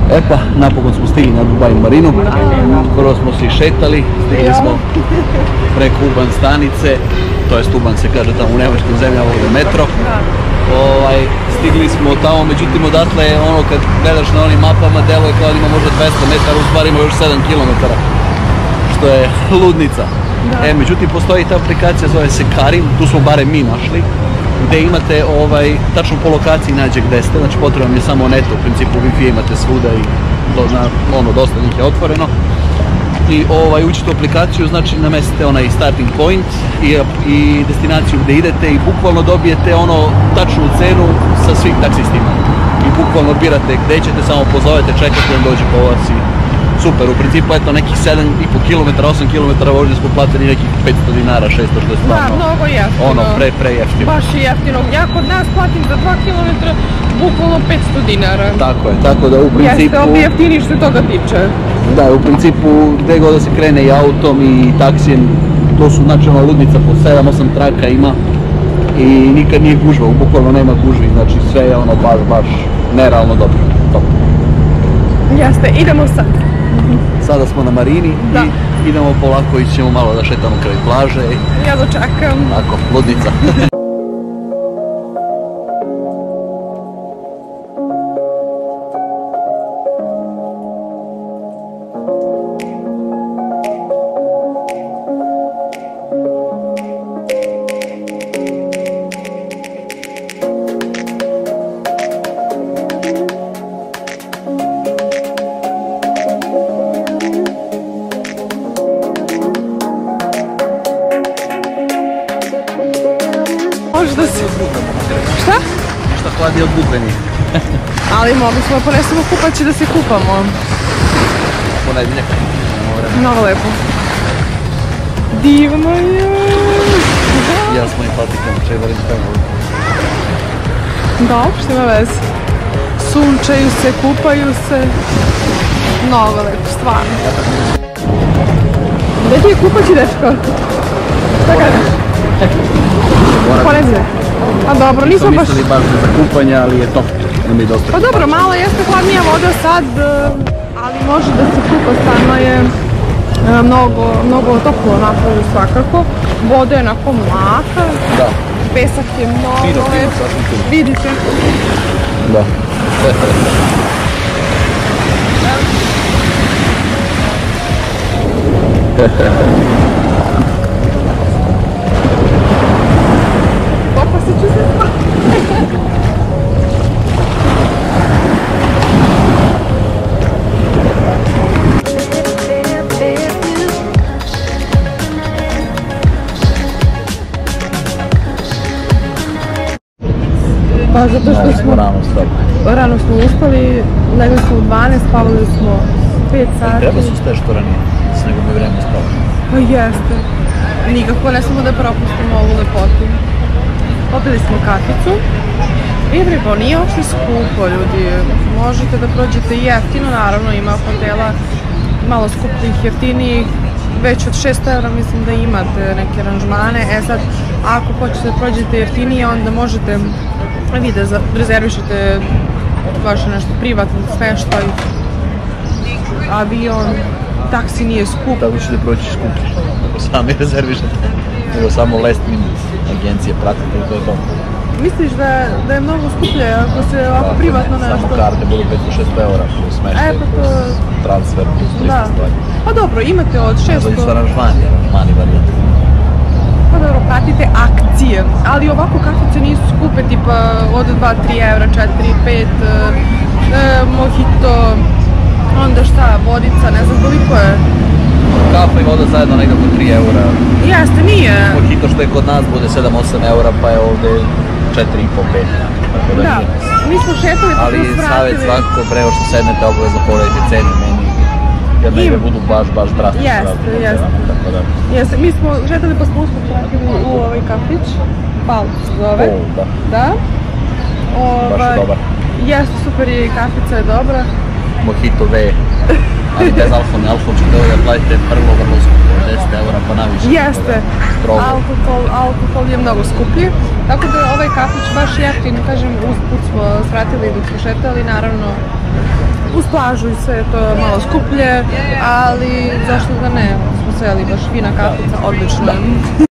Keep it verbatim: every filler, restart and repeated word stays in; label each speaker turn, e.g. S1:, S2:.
S1: E pa, napokon smo stigli na Dubai Marinu. Prvo smo se išetali, stigli smo preko Uban stanice, to jest Uban se kaže tamo u njemačkim zemljama, ovdje metro. Ovaj, stigli smo tamo, međutim odatle ono kad gledaš na onim mapama deluje kao da ima možda dvesta metara, u stvari ima još sedam kilometara, što je ludnica. E, međutim postoji ta aplikacija, zove se Karim, tu smo barem mi našli, gdje imate ovaj, tačno po lokaciji nađe gdje ste, znači potrebno je samo neto, u principu Wi-Fi imate svuda i do, na, ono, dosta njih je otvoreno. I ovaj, učite u aplikaciju, znači namestite onaj starting point i, i destinaciju gdje idete i bukvalno dobijete ono tačnu cenu sa svih taksistima. I bukvalno birate gdje ćete, samo pozovete, čekate, on dođe po vas i super. U principu eto nekih sedam i pol kilometara, osam kilometara vožnje smo platili nekih petsto dinara, šesto, što je stvarno
S2: da, mnogo jeftino.
S1: Ono, pre, pre jeftino.
S2: Baš je jeftino. Ja kod nas platim za dva kilometra bukvalno petsto dinara.
S1: Tako je, tako da u principu...
S2: Jeste ovdje jeftini što toga tiče.
S1: Da, u principu gdje god da se krene i autom i taksijem, to su znači ona ludnica po sedam osam traka ima i nikad nije gužva, bukvalno nema gužvi, znači sve je ono baš, baš nerealno dobro. Top.
S2: Jeste, idemo sad.
S1: Sada smo na Marini da. I idemo polako, ići ćemo malo da šetamo kraj plaže.
S2: Ja dočekam.
S1: Tako, ludnica.
S2: Možda se... Šta?
S1: Ništa hladnije od bukvenih.
S2: Ali mogli smo ponesemo kupaći da se kupamo.
S1: Ponedjeljak.
S2: Mnogo lepo. Divno je.
S1: Ja smo im patikama, čevarim tamo.
S2: Dobro, što ima veze. Sunčaju se, kupaju se. Mnogo lepo, stvarno. Gdje ti je kupaći, dečko? Šta kažeš? Ponedjeljak. Pa dobro, nismo baš...
S1: mislili baš za kupanje, ali je to. Nema i dosta.
S2: Pa dobro, malo jeste hladnija voda sad, ali može da se kupa, stvarno je mnogo, mnogo toplo napolju svakako. Voda je onako mlaka.
S1: Da.
S2: Pesak je mnogo lep. Vidite.
S1: Da.
S2: Opa, se ću se spati. Pa zato što smo
S1: rano stali.
S2: Rano smo ustali, legli smo u dvanaest, spavali smo pet sati.
S1: Treba su ste što ranije, s nego bi vreme spavali.
S2: Pa jeste. Nikako ne smemo da propustimo ovu lepotu. Popili smo kaficu. I treba, nije uopšte skupo, ljudi. Možete da prođete jeftino, naravno ima hotela malo skupljih, jeftinijih. Već od šesto evra mislim da imate neke aranžmane. E sad, ako hoćete da prođete jeftinije, onda možete vi da rezervišete baš nešto privatno, smeštaj, avion, taksi nije skup.
S1: Tako ćete proći skuplje, ako sami rezervišete. Nego samo last minute agencije pratite i to je to.
S2: Misliš da, da je mnogo skuplje ako se ovako
S1: da,
S2: privatno
S1: ne,
S2: nešto?
S1: Samo karte budu petsto šesto eura, smeštaj,
S2: e, pa to...
S1: transfer, plus tristo stvari.
S2: Pa dobro, imate od šesto...
S1: To su aranžmani, aranžmani varijante.
S2: Pa dobro, pratite akcije, ali ovako kafice nisu skupe, tipa od dva tri evra, četiri pet, e, mojito, onda šta, vodica, ne znam koliko je.
S1: Kafa i voda zajedno negdje oko tri eura.
S2: Jeste, nije.
S1: Mojito što je kod nas bude sedam osam eura, pa je ovdje četiri i po pet.
S2: Da, da mi smo šetali pa
S1: ali
S2: smo svratili.
S1: savjet svakako preo što sednete obavezno pogledajte cenu meni. Jer negdje budu baš, baš drastično.
S2: Jeste, jeste.
S1: Da.
S2: Jeste, mi smo šetali pa smo usput pratili u ovaj kafić. Palt se zove.
S1: O, da.
S2: Da. Ovaj,
S1: baš je dobar.
S2: Jeste, super je i kafica je dobra.
S1: Mojito V. Ali bez alkohol, ne alkohol ćete ovdje platite vrlo, vrlo skupo, deset eura pa naviše.
S2: Jeste, alkohol, alkohol je mnogo skuplji, tako da je ovaj kafić baš jeftin, kažem, usput smo svratili dok smo šetali, naravno, uz plažu i sve, to je malo skuplje, ali zašto da ne, smo seli baš fina kafica, odlično je.